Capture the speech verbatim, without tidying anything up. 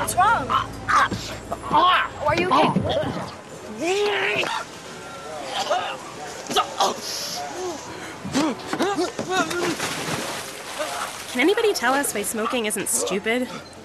What's wrong? Are you okay? Can anybody tell us why smoking isn't stupid?